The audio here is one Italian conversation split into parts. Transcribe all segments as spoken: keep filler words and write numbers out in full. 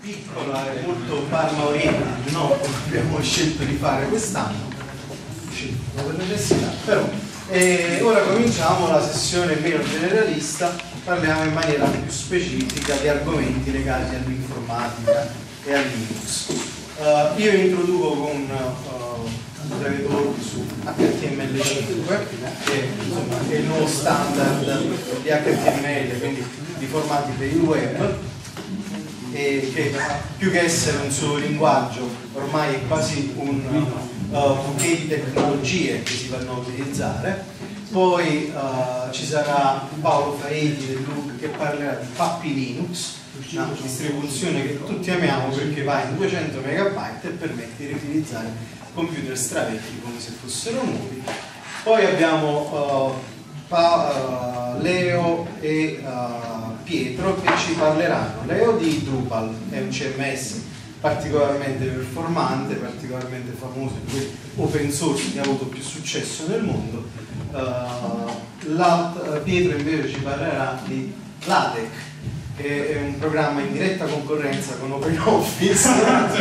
piccola e molto Parma oriented, no? Come abbiamo scelto di fare quest'anno, scelto per necessità, però. E ora cominciamo la sessione meno generalista, parliamo in maniera più specifica di argomenti legati all'informatica e al Linux. Uh, io introduco con uh, un breve talk su H T M L cinque, che insomma, è il nuovo standard di H T M L, quindi di formati per il web, e che più che essere un solo linguaggio ormai è quasi un uh, bouquet di tecnologie che si vanno a utilizzare. Poi uh, ci sarà Paolo Faeti del L U G che parlerà di Puppy Linux, una distribuzione che tutti amiamo perché va in duecento megabyte e permette di utilizzare computer stravecchi come se fossero nuovi. Poi abbiamo uh, pa, uh, Leo e uh, Pietro che ci parleranno. Leo di Drupal, è un C M S particolarmente performante, particolarmente famoso, di quelli open source che ha avuto più successo nel mondo. Uh, uh, Pietro invece ci parlerà di LaTeX, che è un programma in diretta concorrenza con OpenOffice.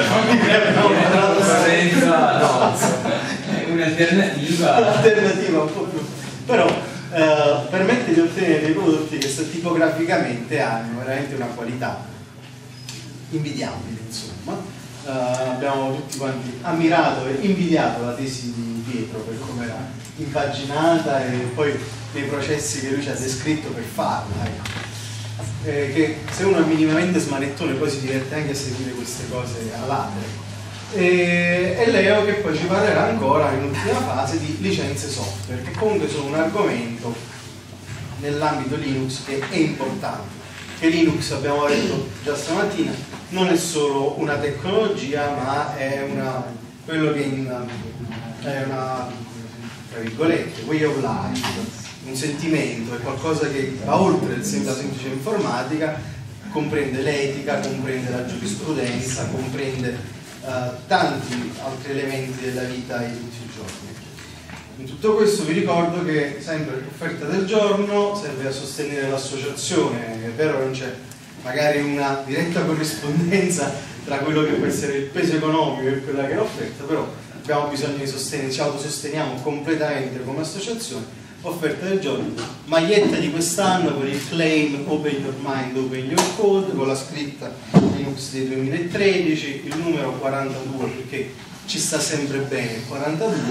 È un'alternativa. Un'alternativa un po' più. Però uh, permette di ottenere dei prodotti che tipograficamente hanno veramente una qualità invidiabile, insomma. Uh, abbiamo tutti quanti ammirato e invidiato la tesi di Pietro per come era impaginata e poi dei processi che lui ci ha descritto per farla, ecco. Eh, che se uno è minimamente smanettone poi si diverte anche a seguire queste cose all'altro. E, e Leo che poi ci parlerà ancora in ultima fase di licenze software, che comunque sono un argomento nell'ambito Linux che è importante. Che Linux, abbiamo detto già stamattina, non è solo una tecnologia, ma è una, quello che in, è una, tra virgolette, way of life, un sentimento, è qualcosa che va oltre la semplice informatica, comprende l'etica, comprende la giurisprudenza, comprende uh, tanti altri elementi della vita di tutti i giorni. In tutto questo vi ricordo che sempre l'offerta del giorno serve a sostenere l'associazione, è vero che non c'è magari una diretta corrispondenza tra quello che può essere il peso economico e quella che è l'offerta, però abbiamo bisogno di sostenere, ci autososteniamo completamente come associazione. Offerta del giorno, maglietta di quest'anno con il claim Open Your Mind, Open Your Code, con la scritta Linux del duemilatredici, il numero quarantadue perché ci sta sempre bene il quarantadue.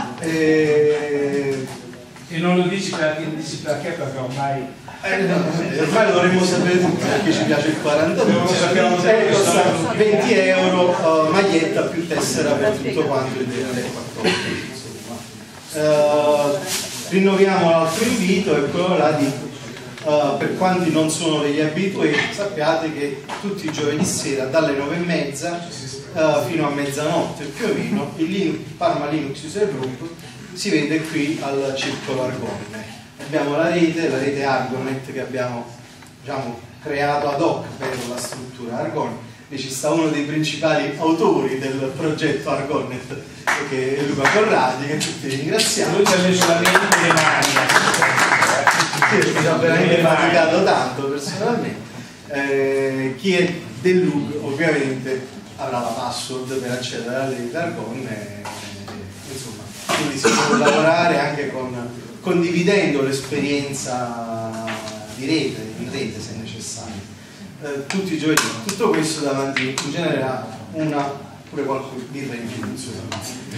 E, e non lo dici perché, dici perché, perché ormai eh, no, ormai lo dovremmo sapere tutti perché ci piace il quarantadue. Eh, costa venti euro uh, maglietta più tessera per tutto quanto il duemilaquattordici. Uh, rinnoviamo l'altro invito, è quello là di uh, per quanti non sono degli abituati, sappiate che tutti i giovedì sera dalle nove e mezza uh, fino a mezzanotte più o meno il Linux, Parma Linux User Group si vede qui al Circolo Argonne. Abbiamo la rete, la rete Argonet che abbiamo, diciamo, creato ad hoc per la struttura Argonne, e ci sta uno dei principali autori del progetto Argonet, che è Luca Corradi, che tutti ringraziamo. lui ci ha messo la mente le mani. Io ci ho veramente faticato tanto personalmente. Eh, chi è del L U G ovviamente avrà la password per accedere alla rete Argonne, eh, insomma, quindi si può lavorare anche con, condividendo l'esperienza di rete, in rete se necessario. Eh, tutti i giovedì, tutto questo davanti in genere a una pure qualche birra in più, insomma.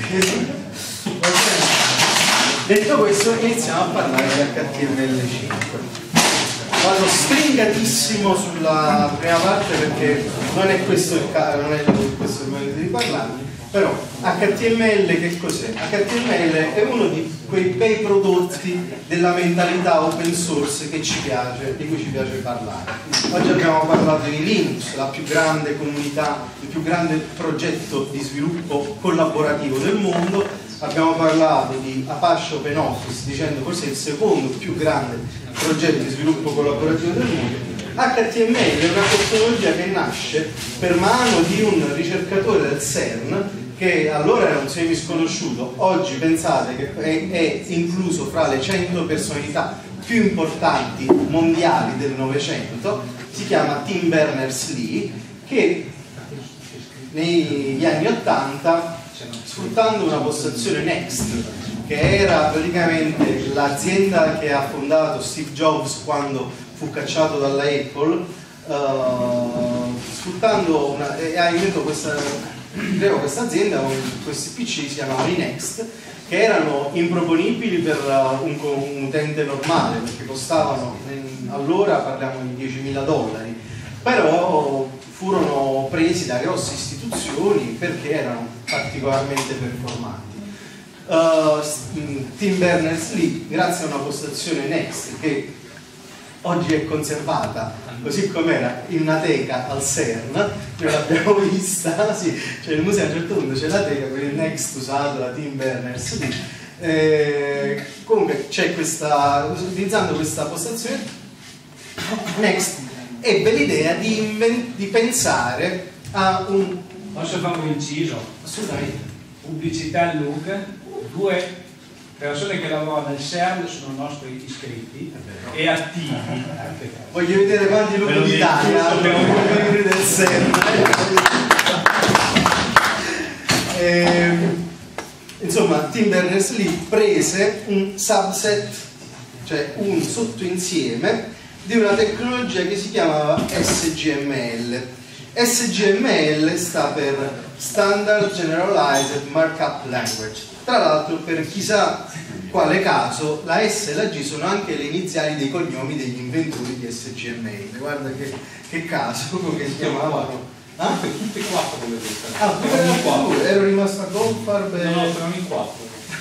Detto questo iniziamo a parlare di H T M L cinque. Vado stringatissimo sulla prima parte perché non è questo il caso, non è questo il momento di parlarne, però H T M L che cos'è? H T M L è uno di quei bei prodotti della mentalità open source che ci piace, di cui ci piace parlare. Oggi abbiamo parlato di Linux, la più grande comunità, il più grande progetto di sviluppo collaborativo del mondo. Abbiamo parlato di Apache OpenOffice, dicendo forse il secondo più grande progetto di sviluppo collaborativo del mondo. H T M L è una tecnologia che nasce per mano di un ricercatore del CERN che allora era un semi sconosciuto, oggi pensate che è, è incluso fra le cento personalità più importanti mondiali del Novecento, si chiama Tim Berners-Lee, che negli anni ottanta, sfruttando una postazione Next, che era praticamente l'azienda che ha fondato Steve Jobs quando fu cacciato dalla Apple, uh, sfruttando una, e ha inventato questa, creò questa azienda con questi P C, si chiamavano i Next, che erano improponibili per uh, un, un utente normale, perché costavano, in, allora parliamo di diecimila dollari, però furono presi da grosse istituzioni perché erano particolarmente performanti. Uh, Tim Berners-Lee, grazie a una postazione Next che oggi è conservata così com'era in una teca al CERN, noi l'abbiamo vista, sì, cioè il museo a un certo punto c'è la teca con il Next usato da Tim Berners-Lee. Eh, comunque c'è questa, utilizzando questa postazione Next ebbe l'idea di, di pensare a un... Posso fare un inciso? Assolutamente. Pubblicità lunga, due persone che lavorano nel CERN sono nostri iscritti e attivi. Voglio vedere quanti lupi d'Italia del CERN. eh, insomma, Tim Berners-Lee prese un subset, cioè un sottoinsieme di una tecnologia che si chiamava S G M L. S G M L sta per Standard Generalized Markup Language. Tra l'altro, per chissà quale caso, la S e la G sono anche le iniziali dei cognomi degli inventori di S G M L. Guarda che, che caso, come si chiamavano? Ah? Tutte e quattro come questa. Ah, tu ero rimasto a Goldfarb e... No, no, erano in quattro.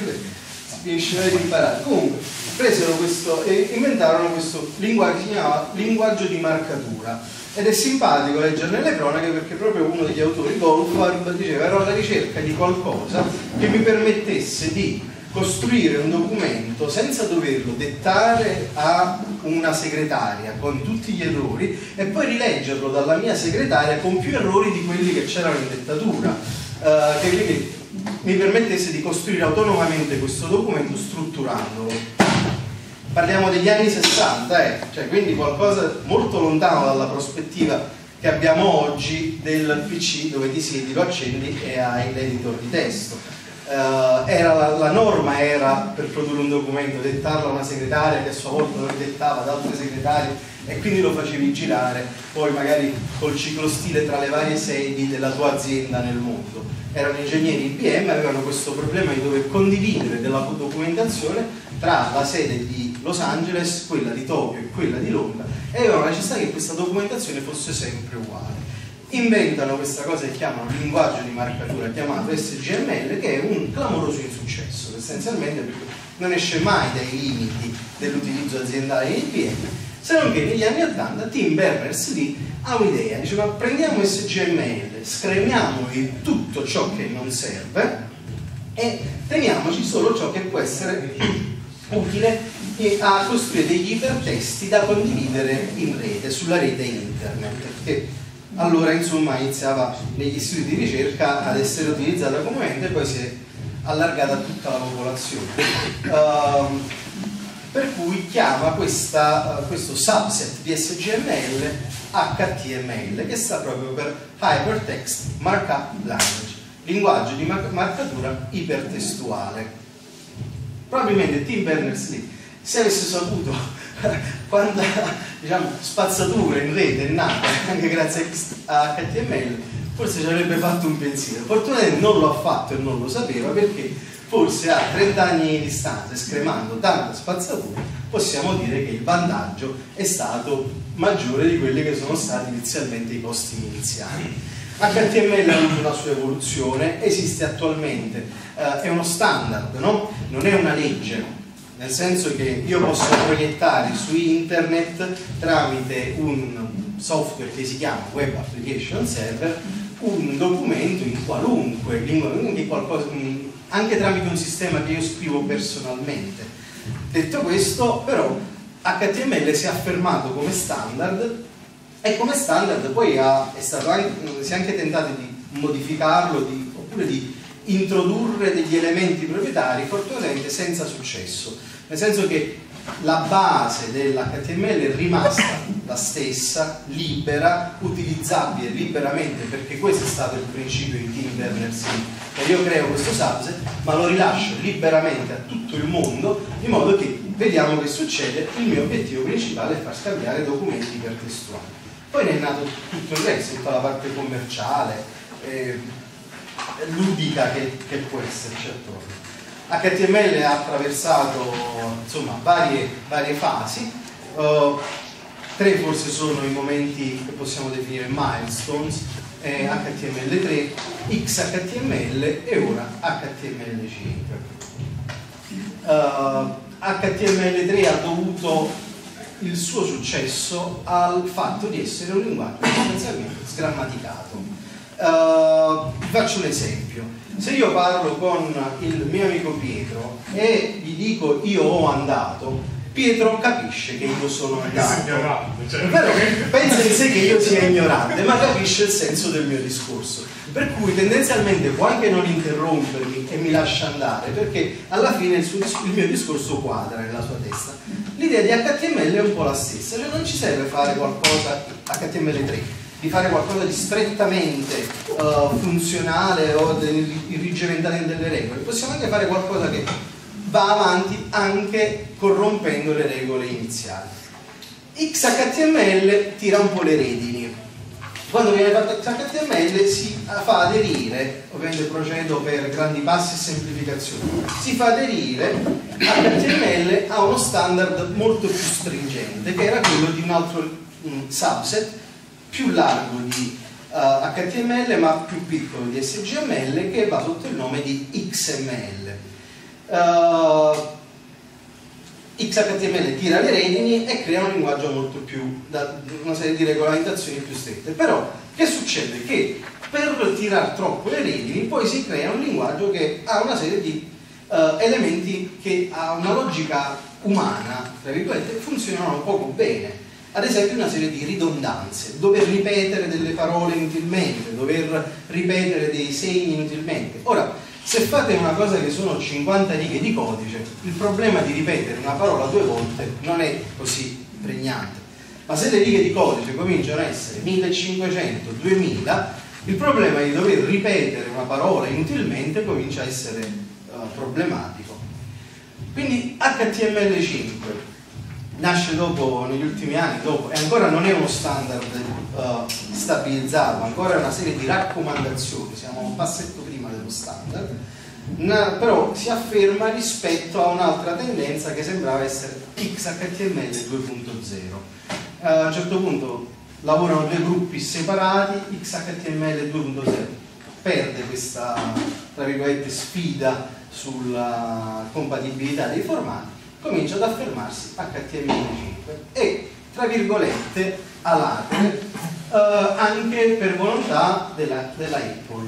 Riuscirai ad imparare. Comunque, presero questo e inventarono questo linguaggio che si chiamava linguaggio di marcatura. Ed è simpatico leggere nelle cronache perché proprio uno degli autori, Goldfarb, diceva: ero alla ricerca di qualcosa che mi permettesse di costruire un documento senza doverlo dettare a una segretaria con tutti gli errori e poi rileggerlo dalla mia segretaria con più errori di quelli che c'erano in dettatura, uh, che quindi mi permettesse di costruire autonomamente questo documento strutturandolo. Parliamo degli anni sessanta, eh? Cioè, quindi qualcosa molto lontano dalla prospettiva che abbiamo oggi del P C dove ti siedi, lo accendi e hai l'editor di testo. Uh, era la, la norma era per produrre un documento dettarlo a una segretaria che a sua volta lo dettava ad altre segretarie e quindi lo facevi girare poi magari col ciclostile tra le varie sedi della tua azienda nel mondo. Erano ingegneri I B M, avevano questo problema di dover condividere della documentazione tra la sede di Los Angeles, quella di Tokyo e quella di Londra, e avevano la necessità che questa documentazione fosse sempre uguale. Inventano questa cosa che chiamano linguaggio di marcatura chiamato S G M L, che è un clamoroso insuccesso essenzialmente perché non esce mai dai limiti dell'utilizzo aziendale di I B M, se non che negli anni ottanta Tim Berners-Lee ha un'idea, dice: ma prendiamo S G M L, scremiamogli tutto ciò che non serve e teniamoci solo ciò che può essere utile a costruire degli ipertesti da condividere in rete, sulla rete internet, che allora insomma iniziava negli studi di ricerca ad essere utilizzata comunemente e poi si è allargata a tutta la popolazione. Uh, per cui chiama questa, uh, questo subset di S G M L H T M L, che sta proprio per Hypertext Markup Language, linguaggio di mar marcatura ipertestuale. Probabilmente Tim Berners-Lee, se avesse saputo quanta, diciamo, spazzatura in rete è nata anche grazie a H T M L, forse ci avrebbe fatto un pensiero. Fortunatamente non lo ha fatto e non lo sapeva, perché forse a trenta anni di distanza, scremando tanta spazzatura, possiamo dire che il vantaggio è stato maggiore di quelli che sono stati inizialmente i costi iniziali. H T M L ha avuto una sua evoluzione, esiste attualmente, eh, è uno standard, no? Non è una legge, nel senso che io posso proiettare su internet tramite un software che si chiama Web Application Server un documento in qualunque lingua, quindi qualcosa, anche tramite un sistema che io scrivo personalmente. Detto questo, però, H T M L si è affermato come standard e come standard poi ha, è stato anche, si è anche tentato di modificarlo di, oppure di introdurre degli elementi proprietari, fortunatamente senza successo, nel senso che la base dell'H T M L è rimasta la stessa, libera, utilizzabile liberamente, perché questo è stato il principio di Tim Berners-Lee. Io creo questo subset, ma lo rilascio liberamente a tutto il mondo, in modo che vediamo che succede. Il mio obiettivo principale è far scambiare documenti ipertestuali. Poi ne è nato tutto il resto, tutta la parte commerciale, eh, ludica che, che può esserci attorno. H T M L ha attraversato insomma varie, varie fasi, uh, tre forse sono i momenti che possiamo definire milestones, eh, H T M L tre, X H T M L e ora H T M L cinque. Uh, H T M L tre ha dovuto il suo successo al fatto di essere un linguaggio sostanzialmente sgrammaticato. Uh, faccio un esempio. Se io parlo con il mio amico Pietro e gli dico io ho andato, Pietro capisce che io sono andato. Però pensa in sé che io sia ignorante, ma capisce il senso del mio discorso. Per cui tendenzialmente può anche non interrompermi e mi lascia andare, perché alla fine il, suo, il mio discorso quadra nella sua testa. L'idea di H T M L è un po' la stessa, cioè non ci serve fare qualcosa H T M L tre. Di fare qualcosa di strettamente uh, funzionale o irrigimentare delle regole, possiamo anche fare qualcosa che va avanti anche corrompendo le regole iniziali. X H T M L tira un po' le redini. Quando viene fatto X H T M L si fa aderire, ovviamente procedo per grandi passi e semplificazioni, si fa aderire H T M L a uno standard molto più stringente, che era quello di un altro um, subset più largo di uh, H T M L ma più piccolo di S G M L, che va sotto il nome di X M L. Uh, X H T M L tira le redini e crea un linguaggio molto più, da, una serie di regolamentazioni più strette. Però che succede? Che per tirare troppo le redini poi si crea un linguaggio che ha una serie di uh, elementi che ha una logica umana, tra virgolette, funzionano poco bene. Ad esempio una serie di ridondanze, dover ripetere delle parole inutilmente, dover ripetere dei segni inutilmente. Ora, se fate una cosa che sono cinquanta righe di codice, il problema di ripetere una parola due volte non è così pregnante. Ma se le righe di codice cominciano a essere millecinquecento, duemila, il problema di dover ripetere una parola inutilmente comincia a essere uh, problematico. Quindi H T M L cinque nasce dopo, negli ultimi anni, dopo, e ancora non è uno standard uh, stabilizzato, ancora è una serie di raccomandazioni, siamo un passetto prima dello standard, na, però si afferma rispetto a un'altra tendenza che sembrava essere X H T M L due punto zero. Uh, a un certo punto lavorano due gruppi separati, X H T M L due punto zero perde questa, tra virgolette, sfida sulla compatibilità dei formati, comincia ad affermarsi H T M L cinque e, tra virgolette, a latere, eh, anche per volontà della, della Apple,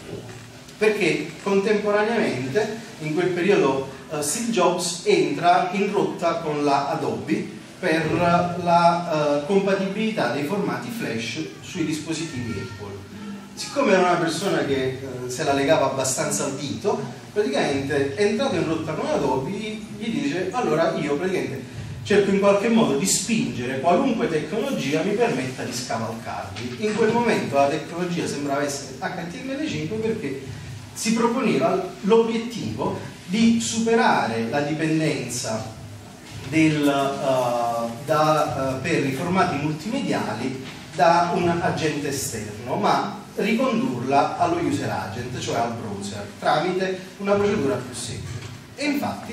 perché contemporaneamente in quel periodo eh, Steve Jobs entra in rotta con la Adobe per la eh, compatibilità dei formati flash sui dispositivi Apple. Siccome era una persona che eh, se la legava abbastanza al dito, praticamente è entrato in rotta con Adobe, gli dice allora io praticamente cerco in qualche modo di spingere qualunque tecnologia mi permetta di scavalcarli. In quel momento la tecnologia sembrava essere H T M L cinque, perché si proponeva l'obiettivo di superare la dipendenza del, uh, da, uh, per i formati multimediali da un agente esterno, ma ricondurla allo user agent, cioè al browser, tramite una procedura più semplice. E infatti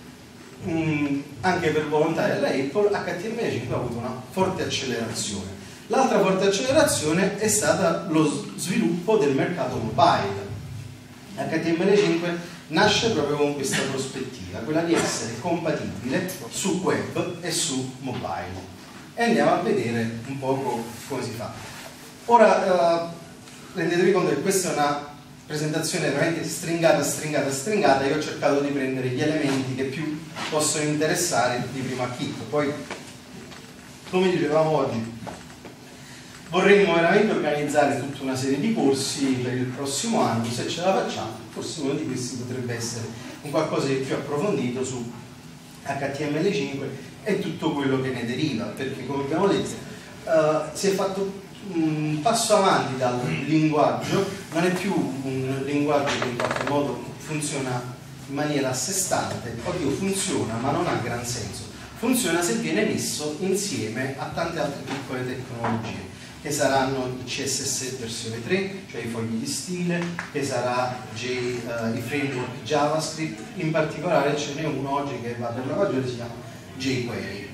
mh, anche per volontà della Apple H T M L cinque ha avuto una forte accelerazione. L'altra forte accelerazione è stata lo sviluppo del mercato mobile. H T M L cinque nasce proprio con questa prospettiva, quella di essere compatibile su web e su mobile. E andiamo a vedere un po' come si fa. Ora, uh, rendetevi conto che questa è una presentazione veramente stringata, stringata, stringata. Io ho cercato di prendere gli elementi che più possono interessare di primo acchito. Poi, come dicevamo oggi, vorremmo veramente organizzare tutta una serie di corsi per il prossimo anno. Se ce la facciamo, forse uno di questi potrebbe essere un qualcosa di più approfondito su H T M L cinque e tutto quello che ne deriva, perché come abbiamo detto uh, si è fatto un passo avanti dal linguaggio, non è più un linguaggio che in qualche modo funziona in maniera a sé stante, oddio funziona ma non ha gran senso, funziona se viene messo insieme a tante altre piccole tecnologie, che saranno i C S S versione tre, cioè i fogli di stile, che sarà J, uh, i framework JavaScript, in particolare ce n'è uno oggi che va per la maggiore, si chiama jQuery.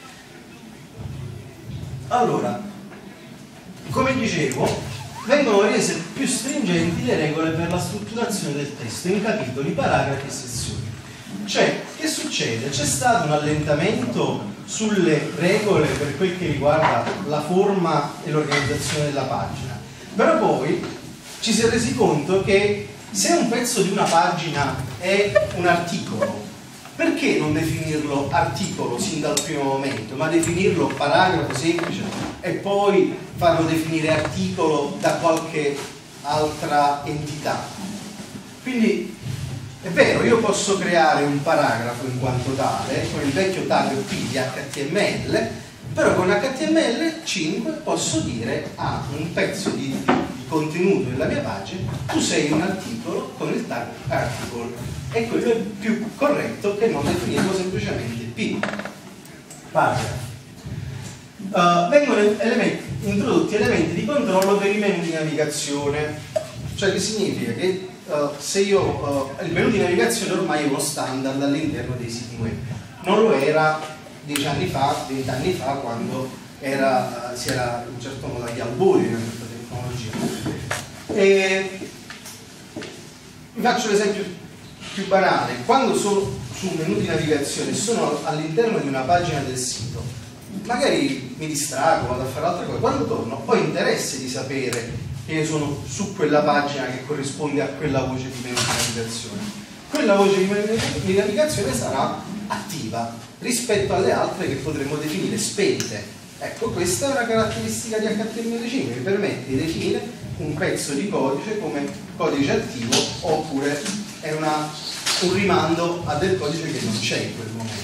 Allora, come dicevo, vengono rese più stringenti le regole per la strutturazione del testo in capitoli, paragrafi e sezioni. Cioè, che succede? C'è stato un allentamento sulle regole per quel che riguarda la forma e l'organizzazione della pagina, però poi ci si è resi conto che se un pezzo di una pagina è un articolo, perché non definirlo articolo sin dal primo momento, ma definirlo paragrafo semplice e poi farlo definire articolo da qualche altra entità? Quindi è vero, io posso creare un paragrafo in quanto tale con il vecchio tag P di H T M L, però con H T M L cinque posso dire a un pezzo di, di contenuto della mia pagina: tu sei un articolo con il tag article, e quello è più corretto che non definirlo semplicemente P. Paragrafo. Uh, vengono elementi, introdotti elementi di controllo per i menu di navigazione, cioè che significa che Uh, se io uh, il menu di navigazione ormai è uno standard all'interno dei siti web, non lo era dieci anni fa, venti anni fa, quando era, uh, si era in un certo modo agli albori di una certa tecnologia. E vi faccio l'esempio più banale: quando sono su un menu di navigazione, sono all'interno di una pagina del sito, magari mi distrago, vado a fare altre cose, quando torno ho interesse di sapere che io sono su quella pagina che corrisponde a quella voce di menu di navigazione. Quella voce di menu di navigazione sarà attiva rispetto alle altre che potremmo definire spente. Ecco, questa è una caratteristica di H T M L cinque che permette di definire un pezzo di codice come codice attivo, oppure è una, un rimando a del codice che non c'è in quel momento.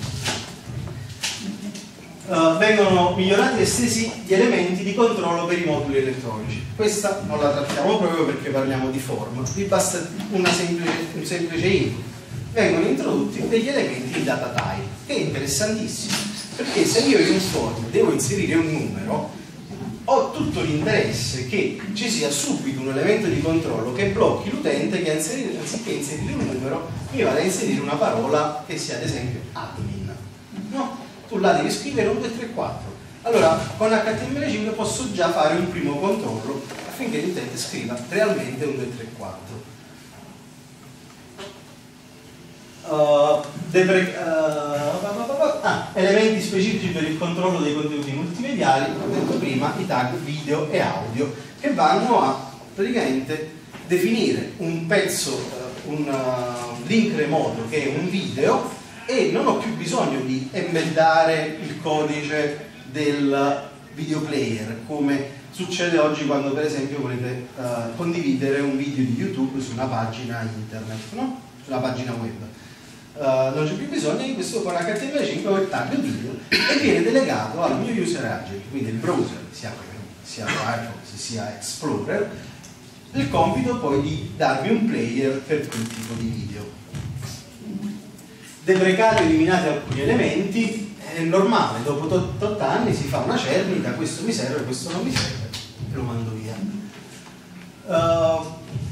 Uh, vengono migliorati e estesi gli elementi di controllo per i moduli elettronici. Questa non la trattiamo proprio perché parliamo di form, vi basta una semplice, un semplice input. Vengono introdotti degli elementi di data type, che è interessantissimo, perché se io in un form devo inserire un numero, ho tutto l'interesse che ci sia subito un elemento di controllo che blocchi l'utente che anziché inserire un numero mi vada a inserire una parola che sia ad esempio admin. No? Tu là devi scrivere un due tre quattro. Allora con H T M L cinque posso già fare un primo controllo affinché l'utente scriva realmente un due tre quattro. Uh, depre, uh, ah, elementi specifici per il controllo dei contenuti multimediali, come ho detto prima, i tag video e audio, che vanno a praticamente definire un pezzo, uh, un uh, link remoto che è un video, e non ho più bisogno di embeddare il codice del video player come succede oggi quando per esempio volete uh, condividere un video di YouTube su una pagina internet, no? Sulla pagina web. Uh, non c'è più bisogno di questo. Con H T M L cinque ho il tag video e viene delegato al mio user agent, quindi il browser, sia, sia Firefox sia Explorer, il compito poi di darmi un player per quel tipo di video. Deprecati o eliminati alcuni elementi, è normale, dopo otto anni si fa una cernita, questo mi serve, questo non mi serve, e lo mando via. Uh,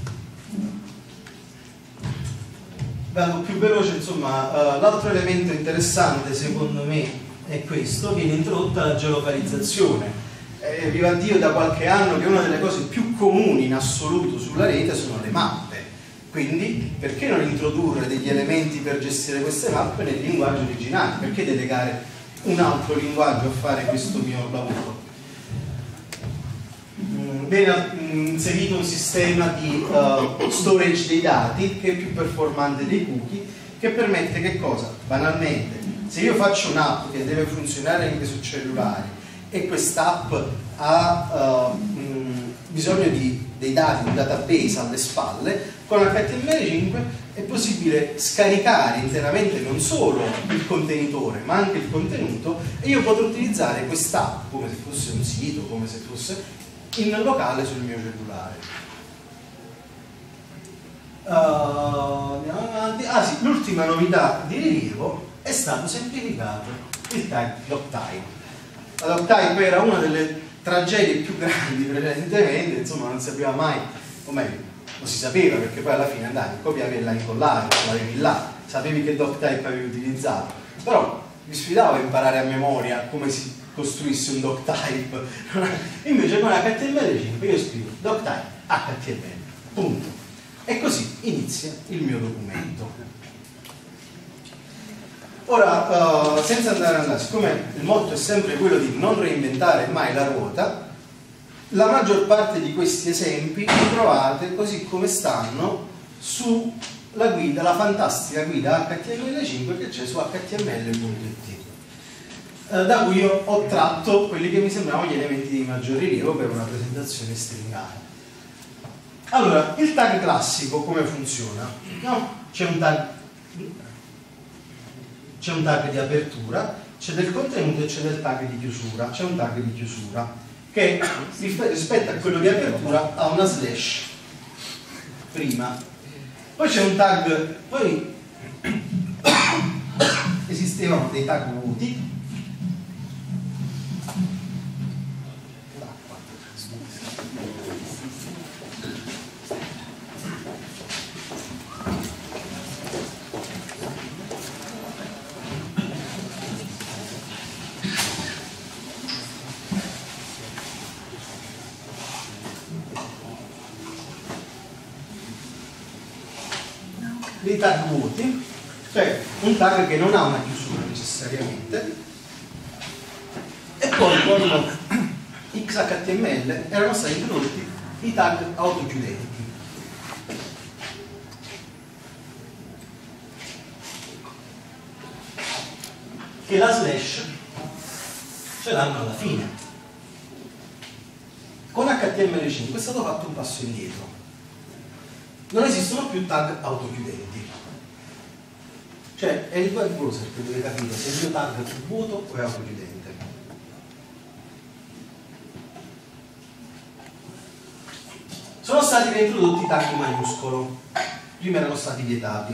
vado più veloce, insomma, uh, l'altro elemento interessante secondo me è questo: viene introdotta la geolocalizzazione. Eh, viva Dio, da qualche anno che una delle cose più comuni in assoluto sulla rete sono le mappe. Quindi perché non introdurre degli elementi per gestire queste mappe nel linguaggio originale? Perché delegare un altro linguaggio a fare questo mio lavoro? Viene inserito un sistema di uh, storage dei dati che è più performante dei cookie, che permette che cosa? Banalmente, se io faccio un'app che deve funzionare anche su cellulari e quest'app ha uh, mh, bisogno di, dei dati, un database alle spalle, con H T M L cinque è possibile scaricare interamente non solo il contenitore ma anche il contenuto, e io potrò utilizzare quest'app come se fosse un sito, come se fosse in locale sul mio cellulare. Uh, andiamo avanti. Ah sì, l'ultima novità di rilievo è stato semplificato il tag doctype. La doctype era una delle tragedie più grandi precedentemente, insomma non si sapeva mai, o meglio, lo si sapeva perché poi alla fine andavi, copiavi e la incollavi, l'avevi là, sapevi che doctype avevi utilizzato, però mi sfidavo a imparare a memoria come si costruisse un doctype. Invece con H T M L cinque io scrivo doctype H T M L, punto, e così inizia il mio documento. Ora, uh, senza andare a andare, siccome il motto è sempre quello di non reinventare mai la ruota, la maggior parte di questi esempi li trovate così come stanno sulla guida, la fantastica guida H T M L cinque che c'è su H T M L punto it, eh, da cui io ho tratto quelli che mi sembravano gli elementi di maggior rilievo per una presentazione stringata. Allora, il tag classico come funziona? No? C'è un tag, c'è un tag di apertura, c'è del contenuto e c'è del tag di chiusura, c'è un tag di chiusura che rispetto a quello di apertura ha una slash prima, poi c'è un tag, poi esistevano dei tag vuoti, dei tag vuoti, cioè un tag che non ha una chiusura necessariamente, e poi con X H T M L erano stati introdotti i tag autochiudenti, che la slash ce l'hanno alla fine. Con H T M L cinque è stato fatto un passo indietro. Non esistono più tag autochiudenti, cioè è il web browser che deve capire se il mio tag è vuoto o è autochiudente. Sono stati reintrodotti i tag in maiuscolo, prima erano stati vietati.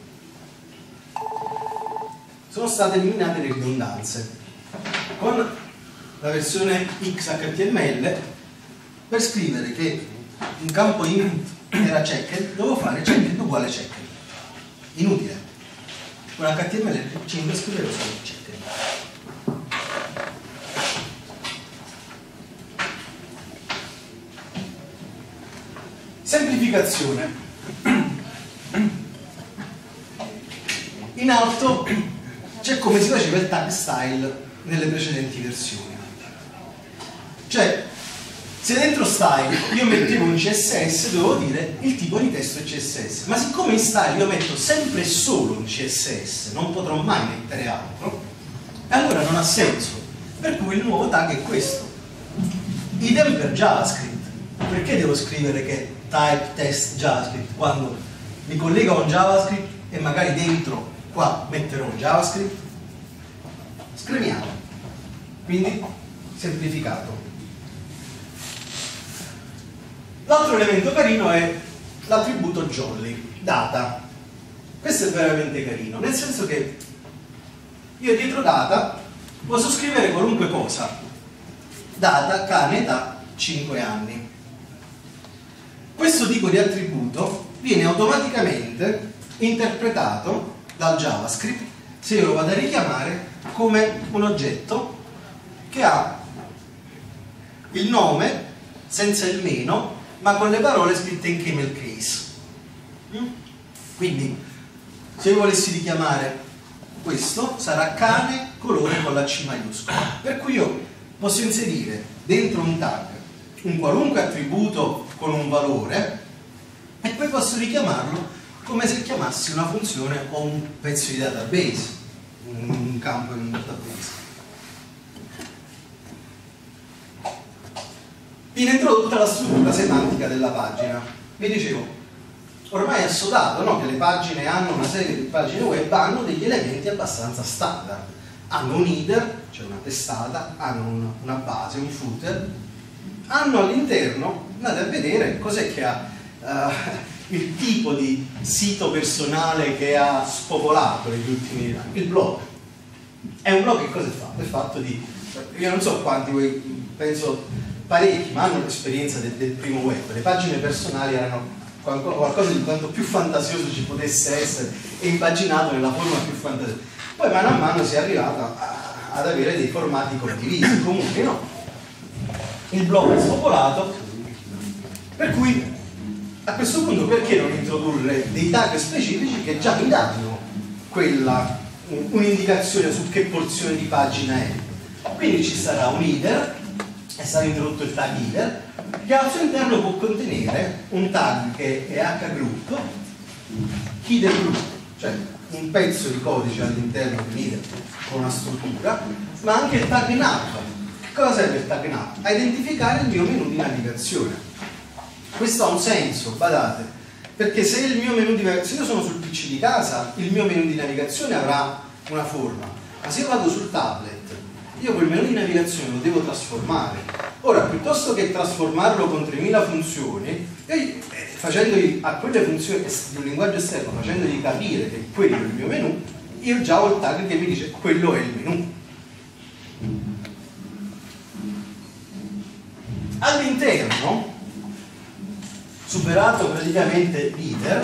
Sono state eliminate le ridondanze. Con la versione X H T M L, per scrivere che un campo input era checked, dovevo fare checked uguale checked. Inutile. Con H T M L cinque scrivevo solo checked. Semplificazione. In alto c'è come si faceva il tag style nelle precedenti versioni. Cioè, se dentro style io mettevo un C S S, dovevo dire il tipo di testo è C S S, ma siccome in style io metto sempre solo un C S S, non potrò mai mettere altro, allora non ha senso, per cui il nuovo tag è questo. Idem per JavaScript. Perché devo scrivere che type test JavaScript quando mi collego a un JavaScript e magari dentro qua metterò un JavaScript? Scriviamo. Quindi semplificato. L'altro elemento carino è l'attributo jolly, data. Questo è veramente carino, nel senso che io dietro data posso scrivere qualunque cosa. Data, cane, età, cinque anni. Questo tipo di attributo viene automaticamente interpretato dal JavaScript se io lo vado a richiamare come un oggetto che ha il nome senza il meno, ma con le parole scritte in camel case. Quindi se io volessi richiamare questo sarà cane colore con la C maiuscola, per cui io posso inserire dentro un tag un qualunque attributo con un valore e poi posso richiamarlo come se chiamassi una funzione o un pezzo di database, un campo in un database. Viene introdotta la struttura semantica della pagina. Vi dicevo, ormai è assodato, no? Che le pagine hanno, una serie di pagine web hanno degli elementi abbastanza standard. Hanno un header, cioè una testata, hanno un, una base, un footer, hanno all'interno, andate a vedere cos'è che ha uh, il tipo di sito personale che ha spopolato negli ultimi anni, il blog. È un blog che cosa è fatto? È fatto di, io non so quanti voi, penso parecchi, ma hanno l'esperienza del, del primo web. Le pagine personali erano qualcosa di quanto più fantasioso ci potesse essere e impaginato nella forma più fantasiosa. Poi mano a mano si è arrivato a, ad avere dei formati condivisi, comuni, no? Il blog è spopolato, per cui a questo punto perché non introdurre dei tag specifici che già mi danno quella un'indicazione su che porzione di pagina è. Quindi ci sarà un header, e sarà introdotto il tag header, che al suo interno può contenere un tag che è hgroup, header group, cioè un pezzo di codice all'interno di un header con una struttura, ma anche il tag nav. Che cosa serve il tag nav? A identificare il mio menu di navigazione. Questo ha un senso, badate, perché se il mio menu di navigazione, se io sono sul P C di casa, il mio menu di navigazione avrà una forma, ma se io vado sul tablet, io quel menu di navigazione lo devo trasformare. Ora, piuttosto che trasformarlo con tremila funzioni, e facendogli a quelle funzioni di un linguaggio esterno, facendogli capire che quello è il mio menu, io già ho il tag che mi dice quello è il menu. All'interno, superato praticamente l'header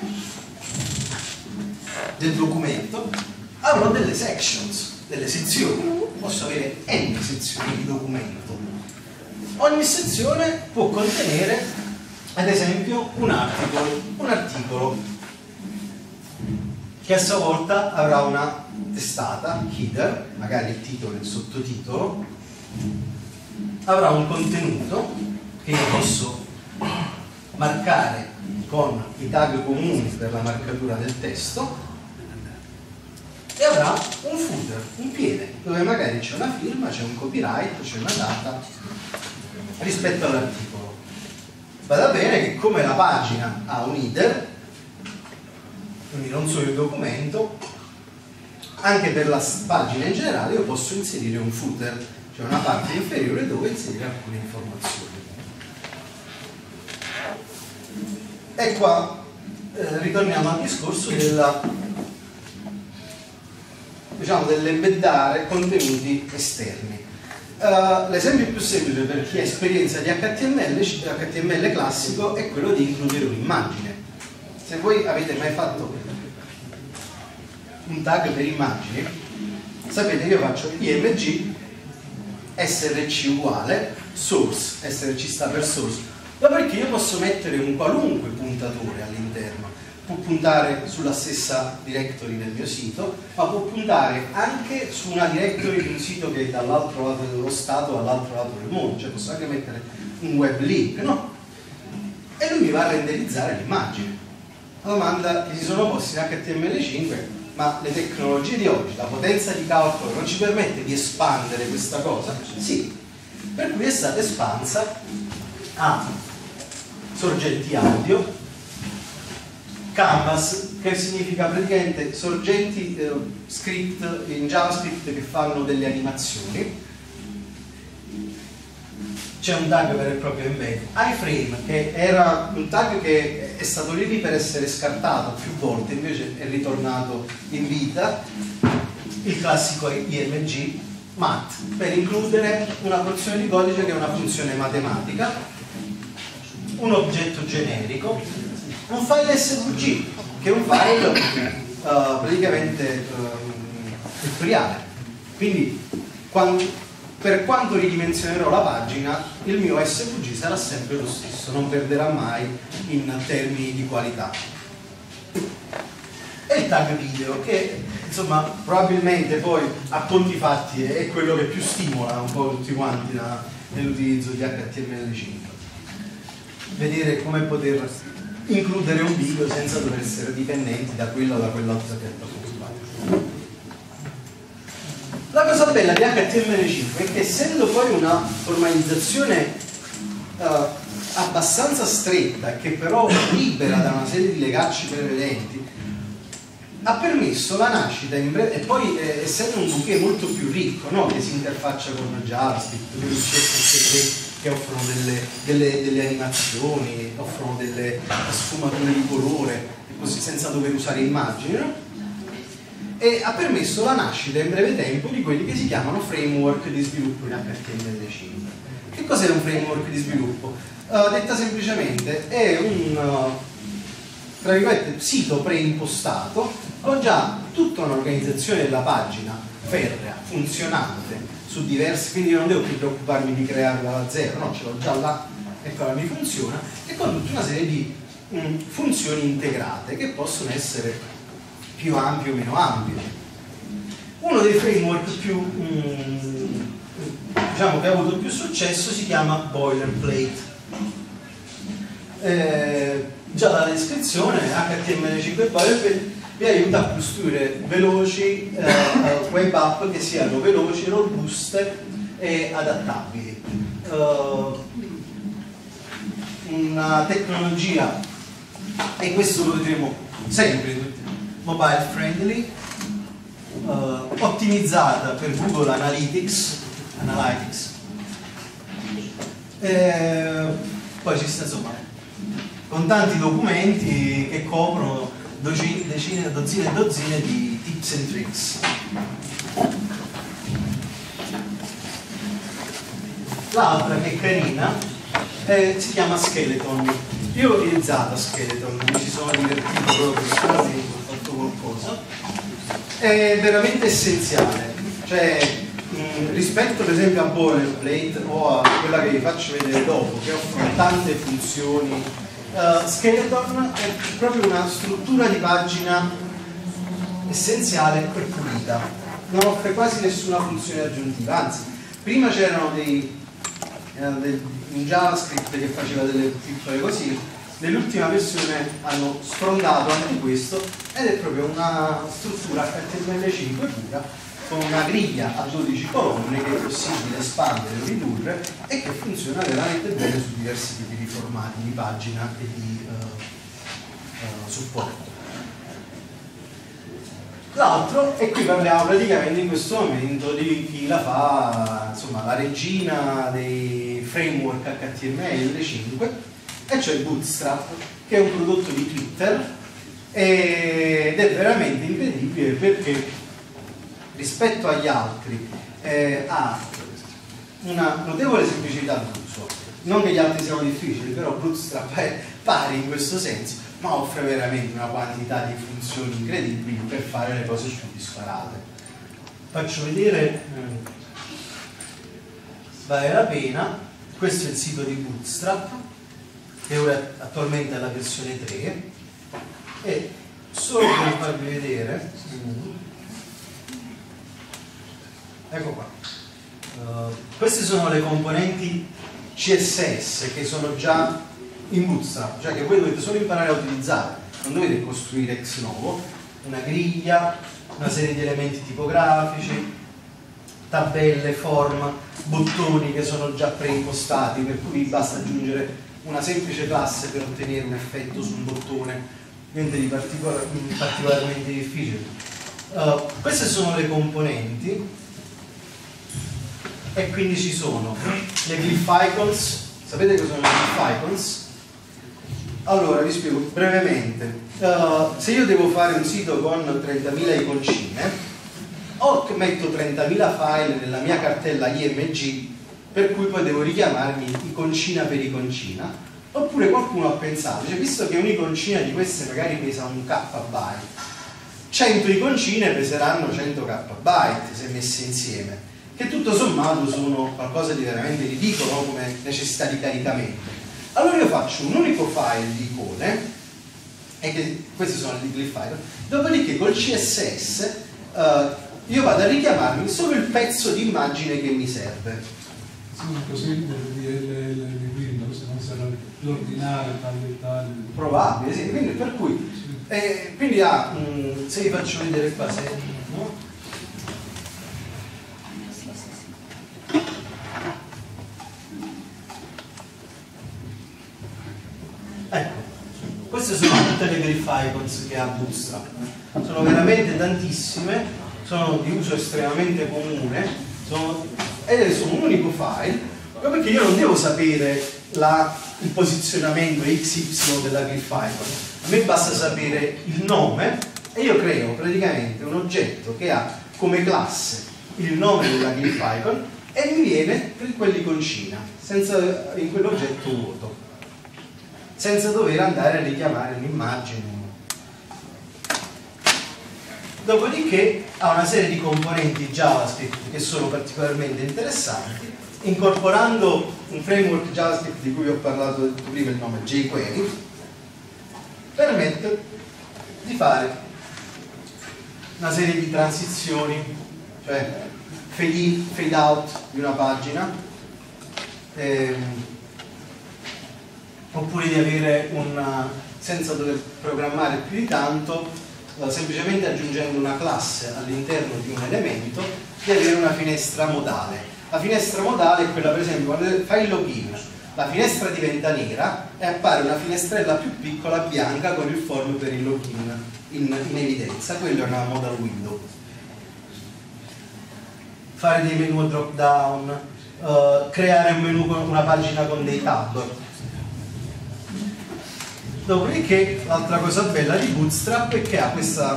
del documento, avrò delle sections, delle sezioni. Posso avere n sezioni di documento. Ogni sezione può contenere, ad esempio, un articolo, un articolo che a sua volta avrà una testata, header, magari il titolo e il sottotitolo, avrà un contenuto che io posso marcare con i tag comuni per la marcatura del testo, e avrà un footer, un piede, dove magari c'è una firma, c'è un copyright, c'è una data rispetto all'articolo. Vada bene che come la pagina ha un header, quindi non solo il documento, anche per la pagina in generale io posso inserire un footer, cioè una parte inferiore dove inserire alcune informazioni. E qua eh, ritorniamo al discorso della diciamo dell'embeddare contenuti esterni. Uh, l'esempio più semplice per chi ha esperienza di H T M L, H T M L classico, è quello di includere un'immagine. Se voi avete mai fatto un tag per immagini, sapete che io faccio img src uguale source, src sta per source, dopodiché io posso mettere un qualunque puntatore all'interno. Può puntare sulla stessa directory del mio sito, ma può puntare anche su una directory di un sito che è dall'altro lato dello stato all'altro lato del mondo, cioè posso anche mettere un web link, no? E lui mi va a renderizzare l'immagine. La domanda che si sono posti in H T M L cinque, ma le tecnologie di oggi, la potenza di calcolo non ci permette di espandere questa cosa? Sì, per cui è stata espansa a sorgenti audio, Canvas, che significa praticamente sorgenti eh, script in JavaScript che fanno delle animazioni. C'è un tag vero e proprio embed. iframe, che era un tag che è stato lì lì per essere scartato più volte, invece è ritornato in vita. Il classico img mat, per includere una porzione di codice che è una funzione matematica, un oggetto generico, un file S V G, che è un file uh, praticamente uh, vettoriale. Quindi quando, per quanto ridimensionerò la pagina, il mio S V G sarà sempre lo stesso, non perderà mai in termini di qualità. E il tag video, che insomma probabilmente poi a conti fatti è quello che più stimola un po' tutti quanti nell'utilizzo di H T M L cinque. Vedere come poter includere un video senza dover essere dipendenti da quella o da quell'altra piattaforma. La cosa bella di H T M L cinque è che, essendo poi una formalizzazione uh, abbastanza stretta, che però libera da una serie di legacci prevedenti, ha permesso la nascita in breve, e poi eh, essendo un bouquet molto più ricco, no? Che si interfaccia con JavaScript, con i C S S che offrono delle, delle, delle animazioni, offrono delle sfumature di colore, così senza dover usare immagini, no? E ha permesso la nascita in breve tempo di quelli che si chiamano framework di sviluppo in H T M L cinque. Che cos'è un framework di sviluppo? Uh, detta semplicemente è un uh, tra virgolette, sito preimpostato con già tutta un'organizzazione della pagina ferrea, funzionante su diversi, quindi io non devo più preoccuparmi di crearla da zero, no, ce l'ho già là, eccola, mi funziona, e con tutta una serie di mh, funzioni integrate che possono essere più ampie o meno ampie. Uno dei framework più mh, diciamo che ha avuto più successo si chiama Boilerplate. Eh, già dalla descrizione H T M L cinque Boilerplate vi aiuta a costruire veloci eh, web app che siano veloci, robuste e adattabili. Uh, una tecnologia, e questo lo vedremo sempre, mobile friendly, uh, ottimizzata per Google Analytics, Analytics. Eh, poi ci sta, insomma, con tanti documenti che coprono decine, dozzine e dozzine di tips and tricks. L'altra che è carina eh, si chiama Skeleton. Io ho utilizzato Skeleton, mi ci sono divertito proprio, quasi ho fatto qualcosa. È veramente essenziale, cioè mh, rispetto per esempio a Boilerplate o a quella che vi faccio vedere dopo, che offrono tante funzioni. Uh, Skeleton è proprio una struttura di pagina essenziale e pulita, non offre quasi nessuna funzione aggiuntiva, anzi prima c'erano dei, eh, dei un JavaScript che faceva delle piccole così, nell'ultima versione hanno sfrondato anche questo ed è proprio una struttura H T M L cinque pura con una griglia a dodici colonne che è possibile espandere o ridurre e che funziona veramente bene su diversi tipi di formati di pagina e di uh, uh, supporto. L'altro, e qui parliamo praticamente in questo momento di chi la fa, insomma, la regina dei framework H T M L cinque, e cioè Bootstrap, che è un prodotto di Twitter ed è veramente incredibile perché rispetto agli altri eh, ha una notevole semplicità d'uso. Non che gli altri siano difficili, però Bootstrap è pari in questo senso, ma offre veramente una quantità di funzioni incredibili per fare le cose più disparate. Faccio vedere, vale la pena. Questo è il sito di Bootstrap, che ora attualmente è la versione tre, e solo per farvi vedere, ecco qua, uh, queste sono le componenti C S S che sono già in Bootstrap, cioè che voi dovete solo imparare a utilizzare, non dovete costruire ex novo. Una griglia, una serie di elementi tipografici, tabelle, form, bottoni che sono già preimpostati, per cui vi basta aggiungere una semplice classe per ottenere un effetto su un bottone, niente di particolar particolarmente difficile. Uh, queste sono le componenti. E quindi ci sono le glyph icons. Sapete cosa sono le glyph icons? Allora vi spiego brevemente. Uh, se io devo fare un sito con trentamila iconcine, o metto trentamila file nella mia cartella I M G, per cui poi devo richiamarmi iconcina per iconcina, oppure qualcuno ha pensato, cioè, visto che un'iconcina di queste magari pesa un k byte, cento iconcine peseranno cento k byte se messe insieme, che tutto sommato sono qualcosa di veramente ridicolo come necessità di caricamento. Allora io faccio un unico file di icone, e che, questi sono i glyph icon, dopodiché col C S S uh, io vado a richiamarmi solo il pezzo di immagine che mi serve. Sì, così di Windows non sarà l'ordinare tale e tale. Probabile, sì, quindi per cui Sì. eh, quindi ha, ah, se vi faccio vedere qua, se, no? icons che ha Bootstrap. Sono veramente tantissime, sono di uso estremamente comune, sono, ed sono un unico file, proprio perché io non devo sapere la, il posizionamento X Y della glyph icon, a me basta sapere il nome e io creo praticamente un oggetto che ha come classe il nome della glyph icon e mi viene quell'iconcina, senza in quell'oggetto vuoto, senza dover andare a richiamare un'immagine. Dopodiché ha una serie di componenti JavaScript che sono particolarmente interessanti, incorporando un framework JavaScript di cui vi ho parlato prima, il nome jQuery, permette di fare una serie di transizioni, cioè fade in, fade out di una pagina, ehm, oppure di avere una, senza dover programmare più di tanto, eh, semplicemente aggiungendo una classe all'interno di un elemento, di avere una finestra modale. La finestra modale è quella, per esempio, quando fai il login, la finestra diventa nera e appare una finestrella più piccola bianca con il form per il login in, in evidenza. Quella è una modal window. Fare dei menu drop down, uh, creare un menu con una pagina con dei tab. Dopodiché l'altra cosa bella di Bootstrap è che ha questa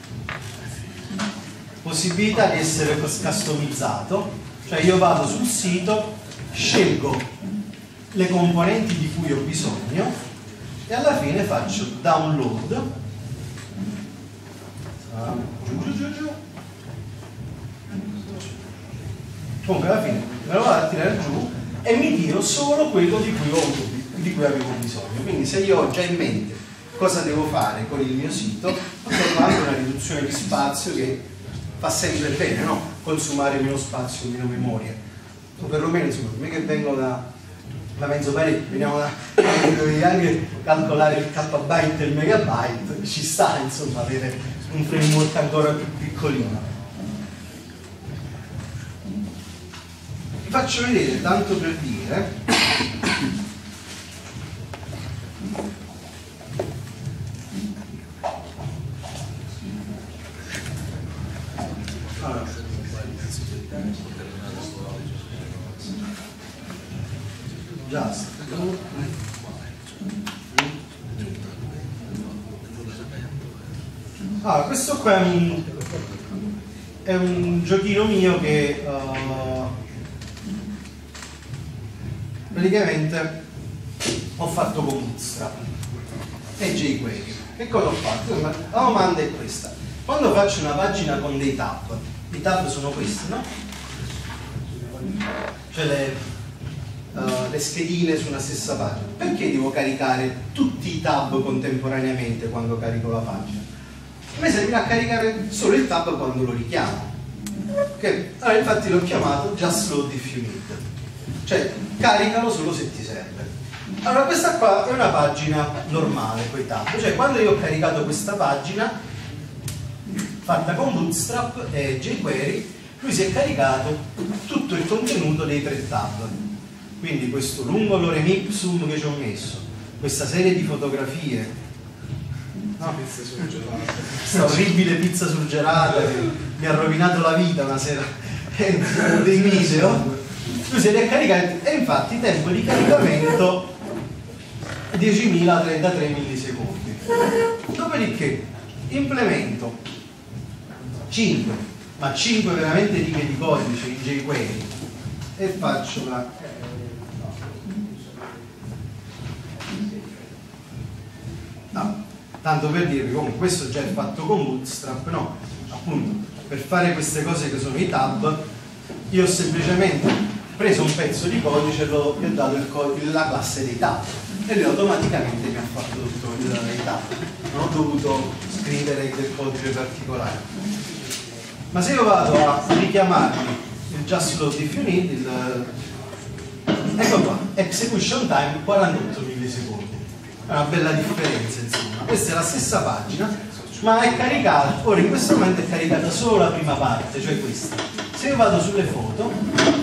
possibilità di essere customizzato, cioè io vado sul sito, scelgo le componenti di cui ho bisogno e alla fine faccio download, ah, giù giù giù giù, comunque alla fine me lo vado a tirare giù e mi tiro solo quello di cui, ho, di cui avevo bisogno. Quindi se io ho già in mente cosa devo fare con il mio sito, ho anche una riduzione di spazio che fa sempre bene, no? Consumare meno spazio, meno memoria, o perlomeno insomma, per me che vengo da la mezzo parecchio, veniamo da dovevi anche calcolare il kbyte e il megabyte, ci sta insomma avere un framework ancora più piccolino. Vi faccio vedere, tanto per dire, allora, just allora, questo qua è un, è un giochino mio che uh, praticamente ho fatto con Bootstrap e jQuery. Che cosa ho fatto? La domanda è questa: quando faccio una pagina con dei tab, i tab sono questi, no? Cioè le Uh, le schedine su una stessa pagina, perché devo caricare tutti i tab contemporaneamente quando carico la pagina? A me serve a caricare solo il tab quando lo richiamo, okay? Allora infatti l'ho chiamato just load if you need, cioè caricalo solo se ti serve. Allora questa qua è una pagina normale con i tab, cioè quando io ho caricato questa pagina fatta con Bootstrap e jQuery, lui si è caricato tutto il contenuto dei tre tab. Quindi questo lungo lorem ipsum che ci ho messo, questa serie di fotografie, no? Questa orribile pizza surgelata che mi ha rovinato la vita una sera dei misero, lui se li ha caricati e infatti il tempo di caricamento è diecimila trentatré millisecondi. Dopodiché implemento cinque, ma cinque veramente righe di codice in jQuery e faccio la no, tanto per dirvi, comunque questo già è fatto con Bootstrap, no? Appunto, per fare queste cose che sono i tab, io ho semplicemente preso un pezzo di codice e gli ho dato il, la classe dei tab e lui automaticamente mi ha fatto tutto il, i tab, non ho dovuto scrivere del codice particolare. Ma se io vado a richiamarmi il just load if you need, il, ecco qua, execution time quarantotto millisecondi. È una bella differenza, insomma. Questa è la stessa pagina, ma è caricata, ora in questo momento è caricata solo la prima parte, cioè questa. Se io vado sulle foto,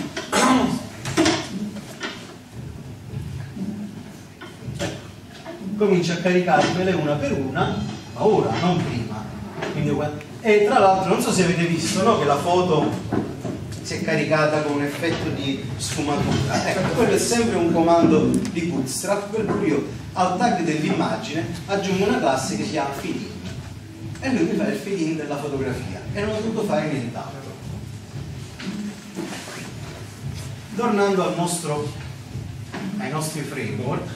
ecco, comincia a caricarmele una per una, ma ora, non prima. Quindi, e tra l'altro non so se avete visto, no, che la foto si è caricata con un effetto di sfumatura. Ecco, quello è sempre un comando di Bootstrap, per cui io al tag dell'immagine aggiungo una classe che si chiama feed-in e lui mi fa il feed-in della fotografia e non ho dovuto fare nient'altro. Tornando al nostro, ai nostri framework,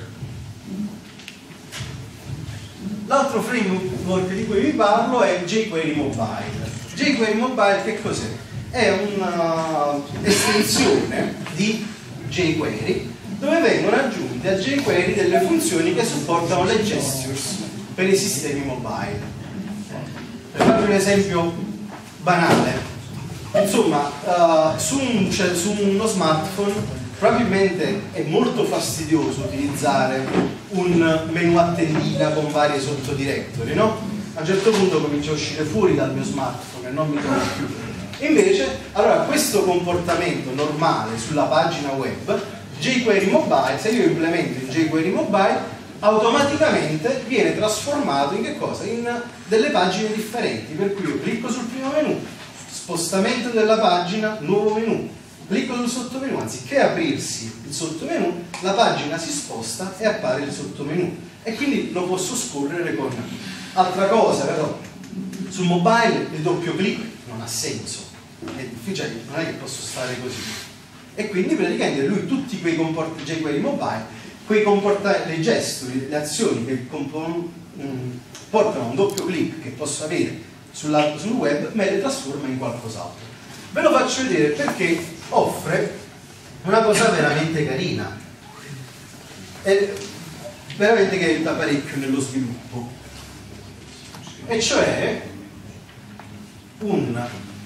l'altro framework di cui vi parlo è jQuery Mobile. jQuery Mobile che cos'è? È un'estensione di jQuery dove vengono aggiunte a jQuery delle funzioni che supportano le gestures per i sistemi mobile. Per farvi un esempio banale, insomma, uh, su, un, cioè, su uno smartphone probabilmente è molto fastidioso utilizzare un menu a tendina con varie sottodirectory, no? A un certo punto comincia a uscire fuori dal mio smartphone e non mi trovo più. Invece, allora, questo comportamento normale sulla pagina web, jQuery Mobile, se io implemento in jQuery Mobile, automaticamente viene trasformato in che cosa? In delle pagine differenti, per cui io clicco sul primo menu, spostamento della pagina, nuovo menu, clicco sul sottomenu, anziché aprirsi il sottomenu, la pagina si sposta e appare il sottomenu e quindi lo posso scorrere con altra cosa, però sul mobile il doppio clic non ha senso, è difficile, non è che posso stare così e quindi praticamente lui tutti quei comportamenti jQuery Mobile, quei comportamenti, le gesti, le azioni che portano a un doppio clic che posso avere sulla, sul web, me le trasforma in qualcos'altro. Ve lo faccio vedere perché offre una cosa veramente carina e veramente che aiuta parecchio nello sviluppo, e cioè un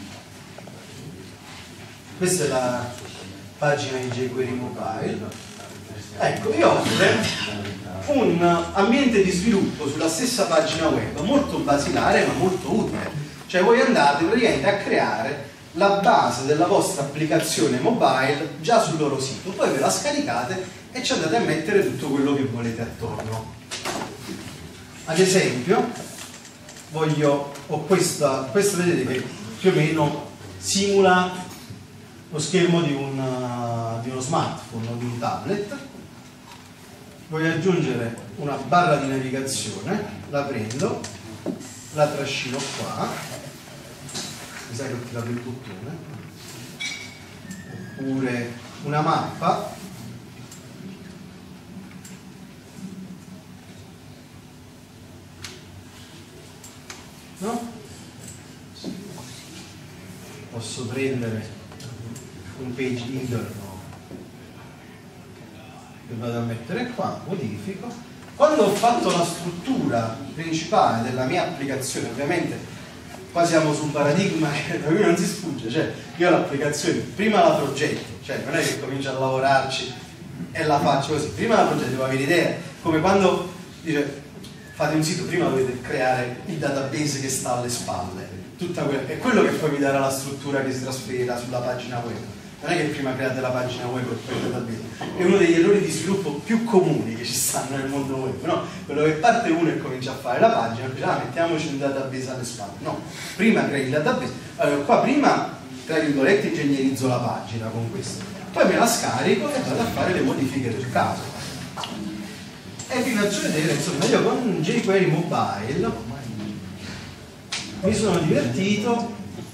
questa è la pagina di jQuery Mobile, ecco, vi offre un ambiente di sviluppo sulla stessa pagina web molto basilare ma molto utile, cioè voi andate praticamente a creare la base della vostra applicazione mobile già sul loro sito, poi ve la scaricate e ci andate a mettere tutto quello che volete attorno. Ad esempio voglio, ho questa, questo vedete che più o meno simula lo schermo di, un, di uno smartphone o di un tablet. Voglio aggiungere una barra di navigazione, la prendo, la trascino qua, mi sa che ho tirato il bottone, oppure una mappa, no? Posso prendere un page interno che vado a mettere qua, modifico. Quando ho fatto la struttura principale della mia applicazione, ovviamente qua siamo su un paradigma che da qui non si sfugge, cioè io l'applicazione prima la progetto, cioè non è che comincio a lavorarci e la faccio così, prima la progetto, devo avere idea, come quando dice fate un sito, prima dovete creare il database che sta alle spalle, tutta quella, è quello che poi vi darà la struttura che si trasferirà sulla pagina web. Non è che prima create la pagina web e poi il database, è uno degli errori di sviluppo più comuni che ci stanno nel mondo web, no? Quello che parte uno e comincia a fare la pagina, dice ah, mettiamoci un database alle spalle, no, prima crei il database, allora qua prima tra virgolette ingegnerizzo la pagina con questo, poi me la scarico e vado a fare le modifiche del caso. E vi faccio vedere, insomma, io con jQuery Mobile mi sono divertito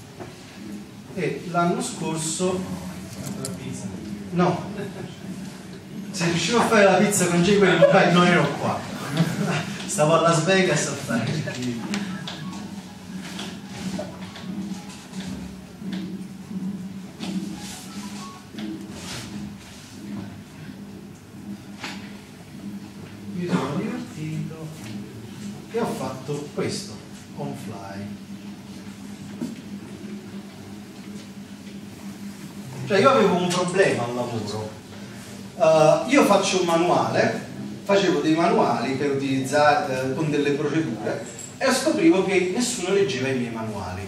e l'anno scorso no, se riuscivo a fare la pizza con jQuery Mobile non ero qua, stavo a Las Vegas a fare mi sono divertito e ho fatto questo on fly. Cioè io avevo un problema al lavoro, uh, io faccio un manuale, facevo dei manuali per utilizzare con delle procedure e scoprivo che nessuno leggeva i miei manuali,